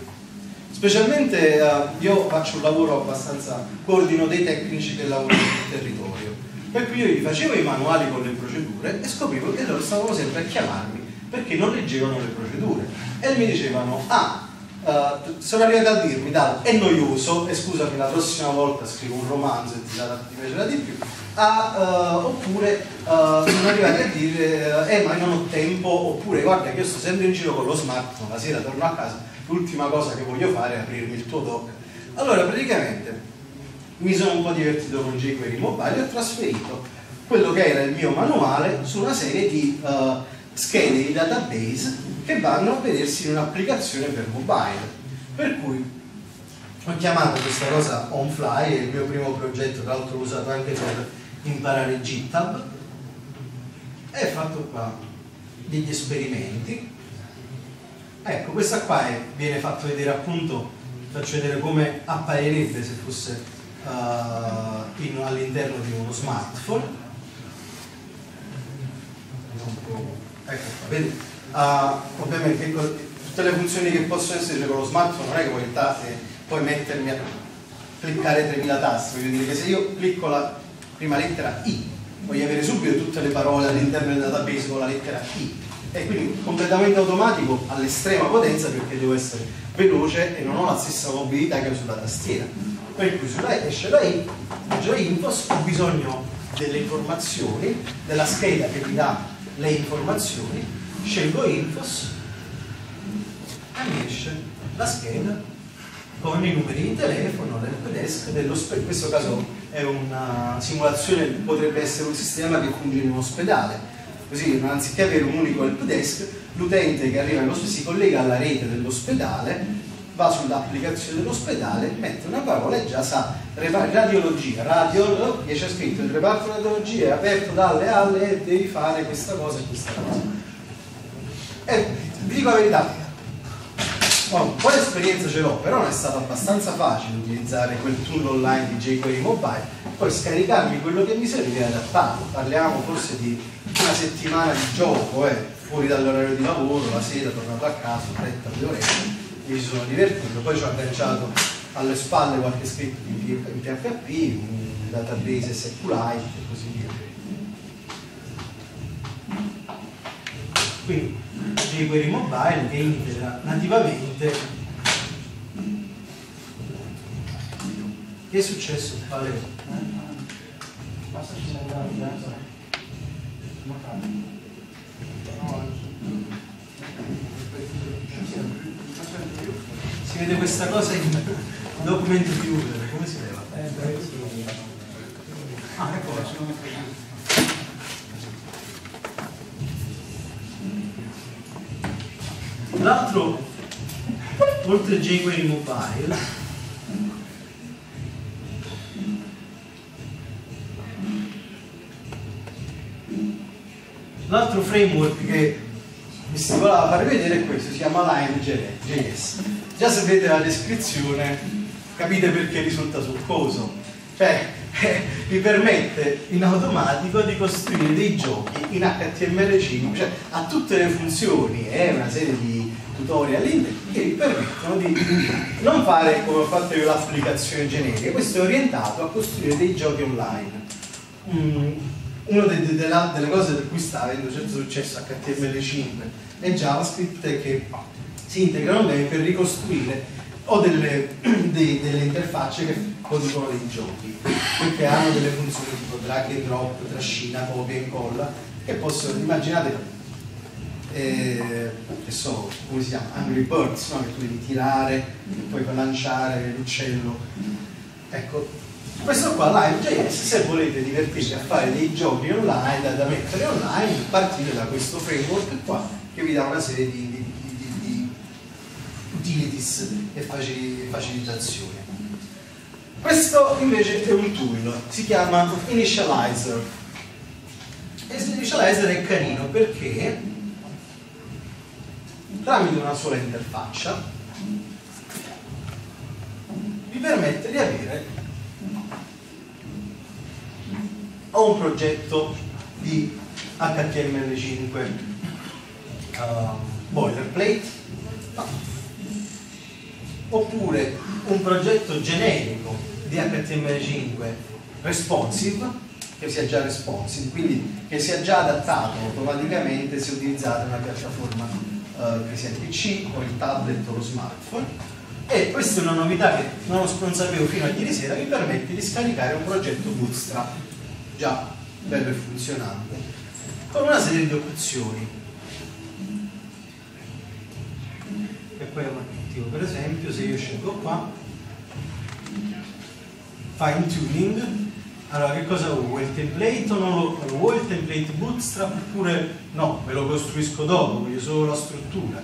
specialmente uh, io faccio un lavoro abbastanza, coordino dei tecnici che lavorano sul territorio, Per cui io gli facevo i manuali con le procedure e scoprivo che loro stavano sempre a chiamarmi perché non leggevano le procedure e mi dicevano ah, uh, sono arrivati a dirmi Dal, è noioso e scusami la prossima volta scrivo un romanzo e ti, sarà, ti piacerà di più ah, uh, oppure uh, sono arrivati a dire eh ma io non ho tempo, oppure guarda che io sto sempre in giro con lo smartphone, la sera torno a casa, l'ultima cosa che voglio fare è aprirmi il tuo doc. Allora praticamente mi sono un po' divertito con jQuery Mobile e ho trasferito quello che era il mio manuale su una serie di uh, schede di database che vanno a vedersi in un'applicazione per mobile. Per cui ho chiamato questa cosa OnFly, è il mio primo progetto, tra l'altro l'ho usato anche per imparare GitHub, e ho fatto qua degli esperimenti. Ecco, questa qua è, viene fatto vedere appunto, faccio vedere come apparirebbe se fosse uh, all'interno di uno smartphone. Ecco qua, vedi? Uh, ovviamente tutte le funzioni che possono essere con lo smartphone non è che puoi, eh, puoi mettermi a cliccare tremila tasti, voglio dire che se io clicco la prima lettera I voglio avere subito tutte le parole all'interno del database con la lettera I, e quindi completamente automatico all'estrema potenza perché devo essere veloce e non ho la stessa mobilità che ho sulla tastiera. Per cui sulla esce la I, legge la infos, ho bisogno delle informazioni, della scheda che mi dà le informazioni, scelgo infos e mi esce la scheda con i numeri di telefono, l'helpdesk, in questo caso è una simulazione, potrebbe essere un sistema che funge in un ospedale, così anziché avere un unico helpdesk, l'utente che arriva all'ospedale si collega alla rete dell'ospedale, va sull'applicazione dell'ospedale, mette una parola e già sa radiologia, radio, e c'è scritto il reparto radiologia è aperto dalle alle e devi fare questa cosa e questa cosa. E vi dico la verità, oh, un po' di esperienza ce l'ho, però non è stato abbastanza facile utilizzare quel tool online di jQuery Mobile, poi scaricarmi quello che mi serve e adattarlo. Parliamo forse di una settimana di gioco, eh, fuori dall'orario di lavoro, la sera, tornato a casa, fretta, due ore. Mi sono divertito, poi ci ho agganciato alle spalle qualche scritto in P H P, un database SQLite e così via. Quindi jQuery Mobile che integra nativamente. Che è successo? Vale. Si vede questa cosa in documento viewer, come si leva? Ah, ecco, l'altro, oltre a jQuery Mobile, l'altro framework che mi si voleva fare vedere è questo, si chiama Lime.js. Già se vedete la descrizione capite perché risulta succoso, cioè eh, vi permette in automatico di costruire dei giochi in H T M L cinque, cioè ha tutte le funzioni e eh, una serie di tutorial che vi permettono di non fare come ho fatto io l'applicazione generica. Questo è orientato a costruire dei giochi online. Mm. Una de de de delle cose per cui sta avendo certo successo H T M L cinque e JavaScript è che si integrano bene per ricostruire o delle, de, delle interfacce che producono dei giochi, perché hanno delle funzioni tipo drag and drop, trascina, copia e incolla, che possono, immaginate, eh, che so, come si chiama? Angry Birds, no? Che tu devi tirare e poi lanciare l'uccello. Ecco, questo qua, Lime.js, se volete divertirvi a fare dei giochi online, da, da mettere online, partite da questo framework qua, che vi dà una serie di, di, di, di utilities e facilitazioni. Questo invece è un tool, si chiama Initializer. E Initializer è carino perché tramite una sola interfaccia vi permette di avere ho un progetto di H T M L cinque uh, boilerplate, no. Oppure un progetto generico di H T M L cinque responsive, che sia già responsive, quindi che sia già adattato automaticamente se utilizzate una piattaforma eh, che sia il P C o il tablet o lo smartphone. E questa è una novità che non, non sapevo fino a ieri sera, mi permette di scaricare un progetto Bootstrap già bello e funzionante con una serie di opzioni. E poi attivo, per esempio, se io scelgo qua fine tuning, allora che cosa vuoi? Vuoi il template o non lo, lo vuoi il template Bootstrap oppure no, me lo costruisco dopo, voglio solo la struttura.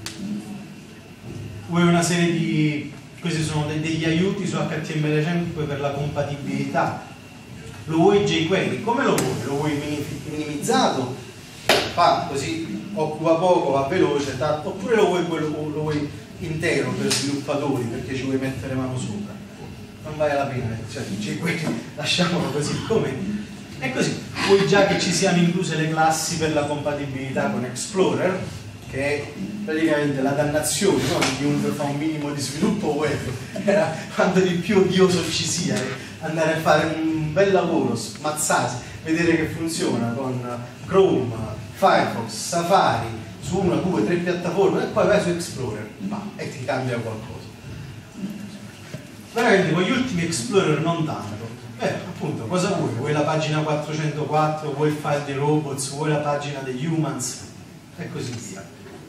Vuoi una serie di, questi sono dei, degli aiuti su H T M L cinque per la compatibilità. Lo vuoi jQuery? Come lo vuoi? Lo vuoi minimizzato? Fa così, occupa poco, va veloce, oppure lo vuoi, quello, lo vuoi intero per sviluppatori perché ci vuoi mettere mano sopra? Non vale la pena, cioè jQuery lasciamolo così com'è. E così, vuoi già che ci siano incluse le classi per la compatibilità con Explorer, che è praticamente la dannazione, no? Di chiunque fa un minimo di sviluppo web, era quanto di più odioso ci sia andare a fare un bel lavoro, smazzarsi, vedere che funziona con Chrome, Firefox, Safari, su una, due, tre piattaforme e poi vai su Explorer bah, e ti cambia qualcosa. Veramente con gli ultimi Explorer non tanto. Eh, appunto, cosa vuoi? Vuoi la pagina quattrocentoquattro, vuoi il file dei robots, vuoi la pagina degli humans e così via.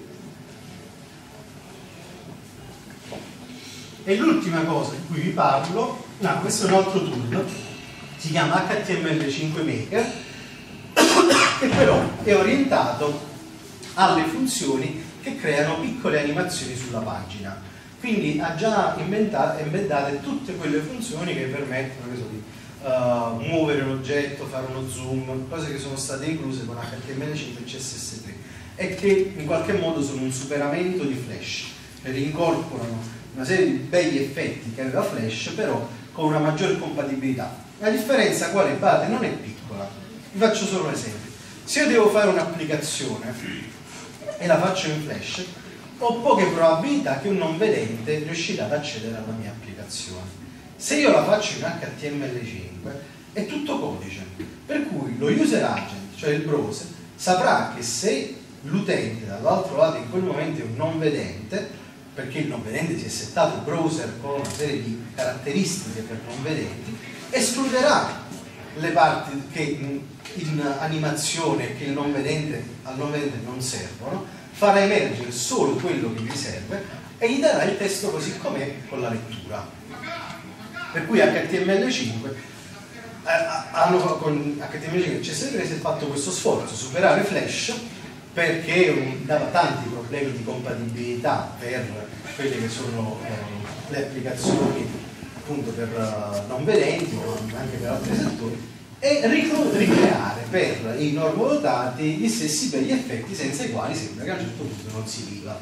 E l'ultima cosa di cui vi parlo, no, questo è un altro tool, si chiama H T M L cinque Maker, che però è orientato alle funzioni che creano piccole animazioni sulla pagina. Quindi ha già embeddate tutte quelle funzioni che permettono che so, di uh, muovere l'oggetto, fare uno zoom, cose che sono state incluse con H T M L cinque e C S S tre e che in qualche modo sono un superamento di Flash, che incorporano una serie di begli effetti che aveva Flash, però con una maggiore compatibilità. La differenza qual è? Bate, non è piccola. Vi faccio solo un esempio. Se io devo fare un'applicazione e la faccio in Flash, ho poche probabilità che un non vedente riuscirà ad accedere alla mia applicazione. Se io la faccio in H T M L cinque è tutto codice, per cui lo user agent, cioè il browser, saprà che se l'utente dall'altro lato in quel momento è un non vedente, perché il non vedente si è settato il browser con una serie di caratteristiche per non vedenti, escluderà le parti che in, in animazione che il non vedente, al non vedente non servono, farà emergere solo quello che gli serve e gli darà il testo così com'è con la lettura. Per cui H T M L cinque eh, hanno, con H T M L cinque e C S S tre si è fatto questo sforzo, superare Flash, perché dava tanti problemi di compatibilità per quelle che sono eh, le applicazioni appunto per uh, non vedenti o anche per altri settori, e ricreare per i normodotati gli stessi begli effetti senza i quali sembra che a un certo punto non si viva.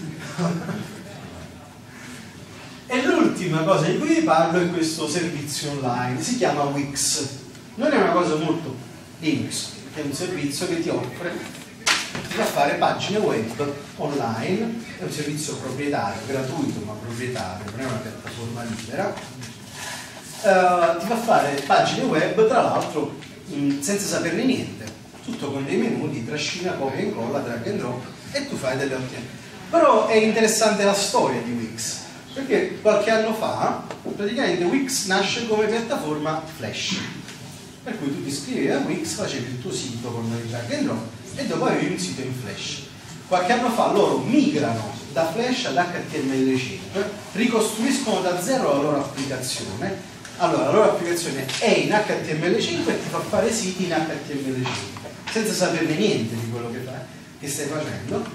E l'ultima cosa di cui vi parlo è questo servizio online, si chiama Wix. Non è una cosa molto Linux, è un servizio che ti offre ti fa fare pagine web online, è un servizio proprietario, gratuito ma proprietario, non è una piattaforma libera, uh, ti fa fare pagine web tra l'altro senza saperne niente, tutto con dei menu di trascina, copia e incolla, drag and drop e tu fai delle ottime. Però è interessante la storia di Wix, perché qualche anno fa praticamente Wix nasce come piattaforma Flash, per cui tu ti iscrivevi a Wix, facevi il tuo sito con il drag and drop e dopo avevi un sito in Flash. Qualche anno fa loro migrano da Flash ad H T M L cinque, ricostruiscono da zero la loro applicazione. Allora la loro applicazione è in H T M L cinque e ti fa fare siti in H T M L cinque senza saperne niente di quello che, fai, che stai facendo.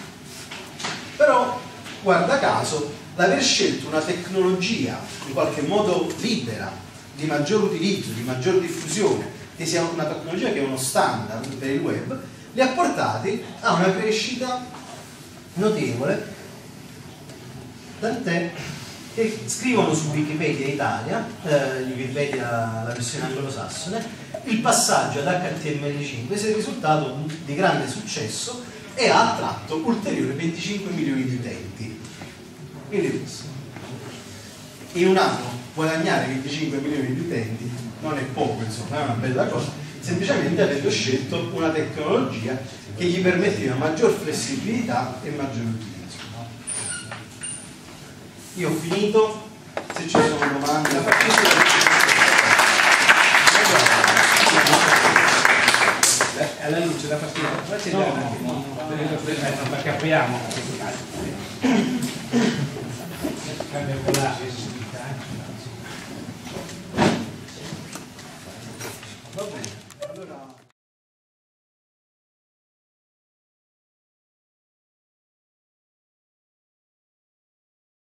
Però guarda caso l'aver scelto una tecnologia in qualche modo libera, di maggior utilizzo, di maggior diffusione, che sia una tecnologia che è uno standard per il web, li ha portati a una crescita notevole, tant'è che scrivono su Wikipedia Italia, eh, Wikipedia la versione anglosassone, il passaggio ad H T M L cinque è risultato di grande successo e ha attratto ulteriori venticinque milioni di utenti. Quindi in un anno guadagnare venticinque milioni di utenti non è poco, insomma, è una bella cosa, semplicemente avendo scelto una tecnologia che gli permetteva maggior flessibilità e maggior utilizzo. Io ho finito, se ci sono domande da alla luce da fastidio, facci dare un attimo, perché apriamo.